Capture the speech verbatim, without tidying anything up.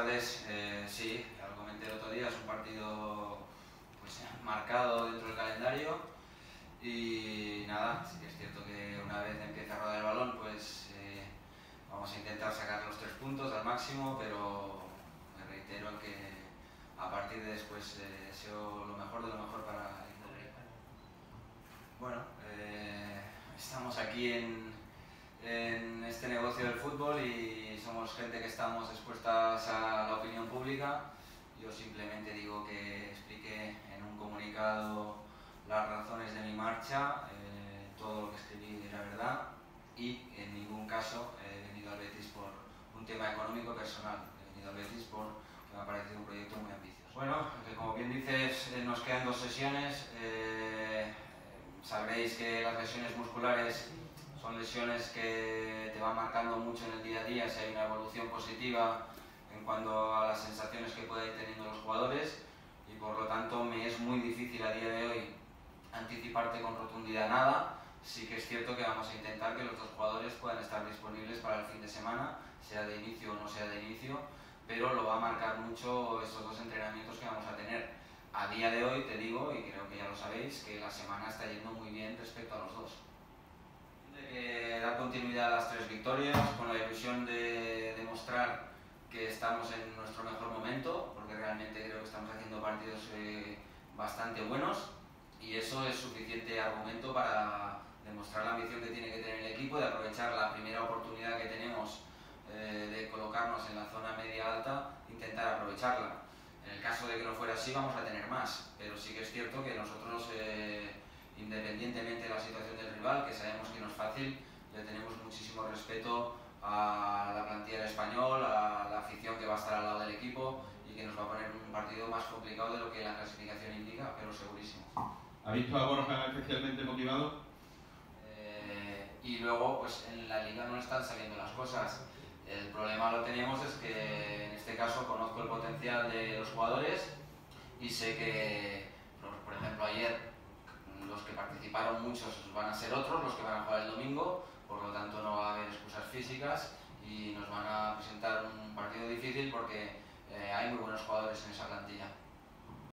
tardes. Eh, sí, ya lo comenté el otro día, es un partido pues, marcado dentro del calendario y nada, sí que es cierto que una vez empiece a rodar el balón pues eh, vamos a intentar sacar los tres puntos al máximo, pero me reitero en que a partir de después eh, deseo lo mejor de lo mejor para el club. Bueno, eh, estamos aquí en, en este negocio del fútbol y somos gente que estamos expuestas a la opinión pública. Yo simplemente digo que expliqué en un comunicado las razones de mi marcha, eh, todo lo que escribí era verdad y en ningún caso he venido al Betis por un tema económico personal, he venido al Betis porque me ha parecido un proyecto muy ambicioso. Bueno, que como bien dices, eh, nos quedan dos sesiones. Eh, sabréis que las lesiones musculares son lesiones que te van marcando mucho en el día a día, si hay una evolución positiva en cuanto a las sensaciones que pueden ir teniendo los jugadores, y por lo tanto me es muy difícil a día de hoy anticiparte con rotundidad nada. Sí que es cierto que vamos a intentar que los dos jugadores puedan estar disponibles para el fin de semana, sea de inicio o no sea de inicio, pero lo va a marcar mucho estos dos entrenamientos que vamos a tener. A día de hoy te digo, y creo que ya lo sabéis, que la semana está yendo muy bien respecto a los dos. Eh, dar continuidad a las tres victorias con la ilusión de demostrar que estamos en nuestro mejor momento, porque realmente creo que estamos haciendo partidos eh, bastante buenos y eso es suficiente argumento para demostrar la ambición que tiene que tener el equipo de aprovechar la primera oportunidad que tenemos eh, de colocarnos en la zona media-alta, intentar aprovecharla. En el caso de que no fuera así vamos a tener más, pero sí que es cierto que nosotros eh, independientemente de la situación del rival, que sabemos que no es fácil, le tenemos muchísimo respeto a la plantilla del Español, a la afición que va a estar al lado del equipo y que nos va a poner un partido más complicado de lo que la clasificación indica, pero segurísimo. ¿Ha visto a Borja especialmente motivado? Eh, y luego, pues en la liga no están saliendo las cosas. El problema lo tenemos es que en este caso conozco el potencial de los jugadores y sé que, por, por ejemplo, ayer los que participaron muchos van a ser otros, los que van a jugar el domingo, por lo tanto no va a haber excusas físicas y nos van a presentar un partido difícil porque eh, hay muy buenos jugadores en esa plantilla.